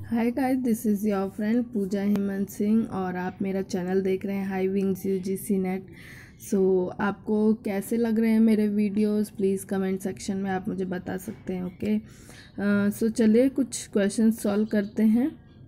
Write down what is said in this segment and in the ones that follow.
Hi guys, this is your friend Pooja Hemant Singh और आप मेरा चैनल देख रहे हैं high wings UGC NET. So आपको कैसे लग रहे हैं मेरे वीडियोस, प्लीज़ कमेंट सेक्शन में आप मुझे बता सकते हैं। ओके, सो चलिए कुछ क्वेश्चन सॉल्व करते हैं।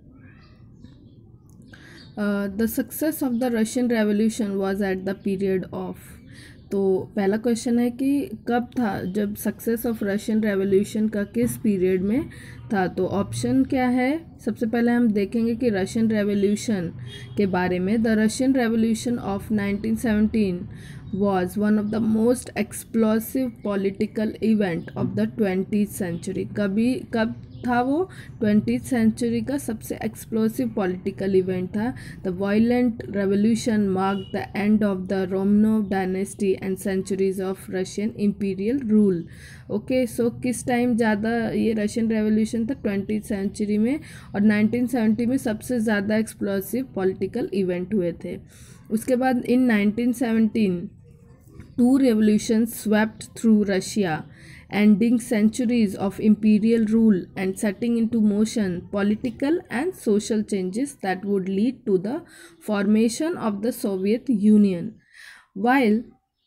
The success of the Russian revolution was at the period of. तो पहला क्वेश्चन है कि कब था जब सक्सेस ऑफ रशियन रेवोल्यूशन का किस पीरियड में था। तो ऑप्शन क्या है, सबसे पहले हम देखेंगे कि रशियन रेवोल्यूशन के बारे में। The Russian revolution of 1917 was one of the most explosive political event of the 20th century। कब था वो? 20th सेंचुरी का सबसे एक्सप्लोसिव पॉलिटिकल इवेंट था। The violent revolution mark the end of the Romanov dynasty and centuries of Russian imperial rule. Okay, so किस time ज़्यादा ये Russian revolution था? 20th सेंचुरी में, और 1970 में सबसे ज़्यादा एक्सप्लोसिव पॉलिटिकल इवेंट हुए थे। उसके बाद इन 1917 two revolutions swept through Russia, ending centuries of imperial rule and setting into motion political and social changes that would lead to the formation of the Soviet Union. While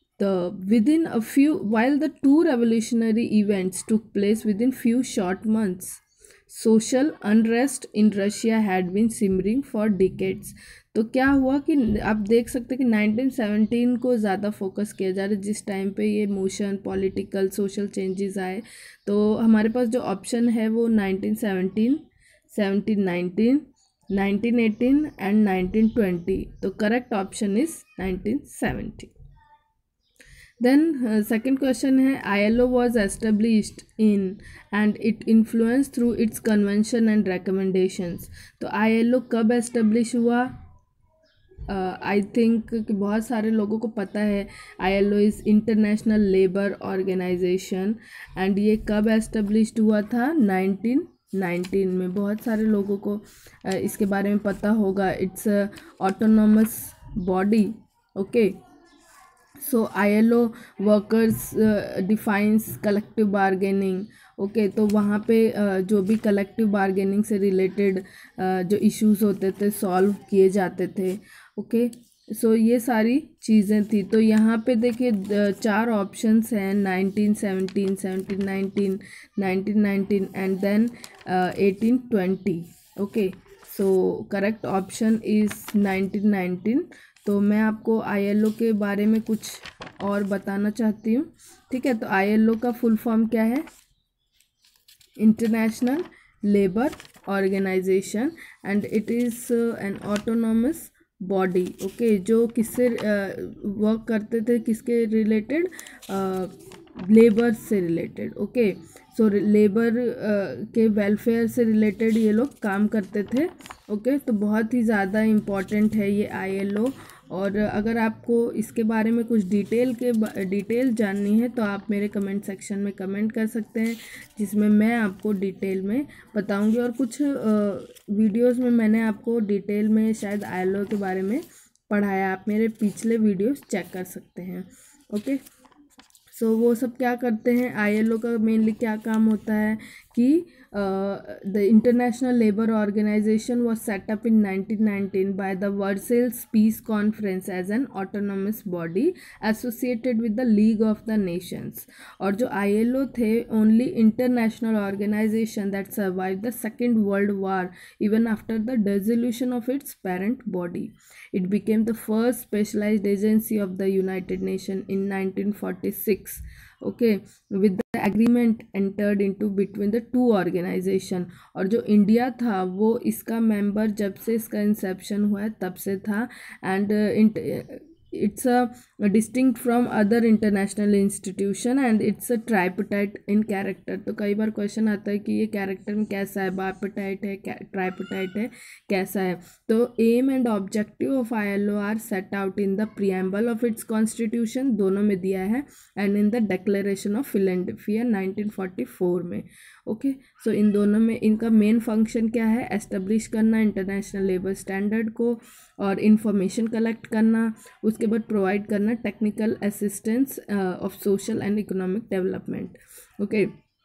while the two revolutionary events took place within few short months, social unrest in Russia had been simmering for decades। तो क्या हुआ कि आप देख सकते हैं कि 1917 को ज़्यादा फोकस किया जा रहा है, जिस टाइम पे ये मोशन पॉलिटिकल सोशल चेंजेस आए। तो हमारे पास जो ऑप्शन है वो 1917, 1719, 1918 एंड 1920। तो correct option is 1970। Then second question है, ILO was established in and it influenced through its convention and recommendations। तो ILO कब establish हुआ? आई थिंक कि बहुत सारे लोगों को पता है। ILO is international labour organisation and ये कब एस्टेब्लिश्ड हुआ था? 1919 में। बहुत सारे लोगों को इसके बारे में पता होगा। It's autonomous body. Okay, so ILO workers defines collective bargaining. Okay, तो वहाँ पे जो भी कलेक्टिव बार्गेनिंग से रिलेटेड जो इश्यूज होते थे सॉल्व किए जाते थे। ओके, सो ये सारी चीज़ें थी। तो यहाँ पे देखिए चार ऑप्शंस हैं, 1917, 1719, 1919 and then 1820। Okay, so correct option is 1919। तो मैं आपको ILO के बारे में कुछ और बताना चाहती हूँ। ठीक है, तो ILO का फुल फॉर्म क्या है? International labour organisation and it is an autonomous body. Okay, जो किससे वर्क करते थे, किसके रिलेटेड? लेबर से रिलेटेड। ओके, सो लेबर के वेलफेयर से रिलेटेड ये लोग काम करते थे। ओके, तो बहुत ही ज़्यादा इम्पॉर्टेंट है ये ILO। और अगर आपको इसके बारे में कुछ डिटेल जाननी है तो आप मेरे कमेंट सेक्शन में कमेंट कर सकते हैं, जिसमें मैं आपको डिटेल में बताऊंगी। और कुछ वीडियोस में मैंने आपको डिटेल में शायद ILO के बारे में पढ़ाया, आप मेरे पिछले वीडियोस चेक कर सकते हैं। ओके, सो वो सब क्या करते हैं? ILO का मेनली क्या काम होता है कि the international labour organisation was set up in 1919 by the Versailles peace conference as an autonomous body associated with the League of the Nations. और जो ILO थे, only international organisation that survive the second world war even after the dissolution of its parent body. It became the first specialised agency of the United Nation in 1946। Okay, with the agreement entered into between the to organisation. और जो India था वो इसका member जब से इसका Inception हुआ है तब से था। And it's a distinct from other international institution and it's a tripartite in character। तो कई बार क्वेश्चन आता है कि ये कैरेक्टर में कैसा है, बाइपार्टाइट है, ट्राइपार्टाइट है, कैसा है? तो aim and objective of ILO are set out in the preamble of its constitution, दोनों में दिया है, and in the declaration of Philadelphia 1944 में। ओके, सो इन दोनों में इनका मेन फंक्शन क्या है? एस्टेब्लिश करना इंटरनेशनल लेबर स्टैंडर्ड को और इंफॉर्मेशन कलेक्ट करना, उसके बाद प्रोवाइड करना technical assistance of social and economic development. Okay,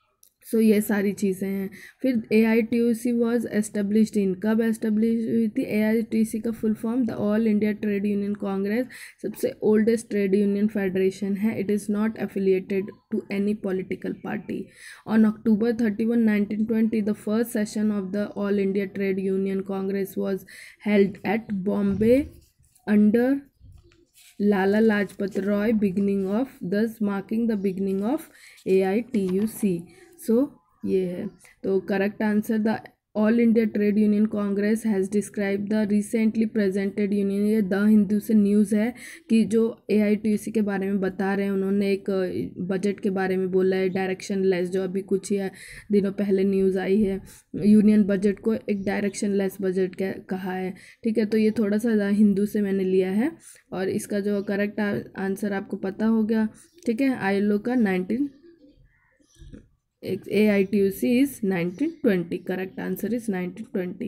so ये सारी चीज़ें हैं। फिर AITUC वॉज एस्टेब्लिश्ड इन, कब एस्टेब्लिश हुई थी AITUC का full form? The all India trade union congress, सबसे ओल्डेस्ट ट्रेड यूनियन फेडरेशन है। It is not affiliated to any political party. On October 31, 1920 the first session of the all India trade union congress was held at Bombay under Lala Lajpat Roy, beginning of, thus marking the beginning of AITUC. So ये है। तो correct answer, the all India trade union congress has describe the recently presented union. ये the Hindu से news है कि जो AITUC के बारे में बता रहे हैं, उन्होंने एक बजट के बारे में बोला है, डायरेक्शन लेस, जो अभी कुछ ही दिनों पहले न्यूज़ आई है। यूनियन बजट को एक डायरेक्शन लेस बजट कहा है। ठीक है, तो ये थोड़ा सा द हिंदू से मैंने लिया है और इसका जो करेक्ट आंसर आपको पता हो गया। ठीक है, ILO का AITUC is 1920. Correct answer is 1920.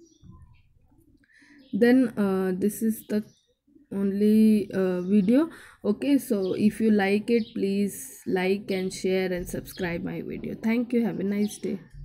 Then this is the only video. Okay, so if you like it, please like and share and subscribe my video. Thank you. Have a nice day.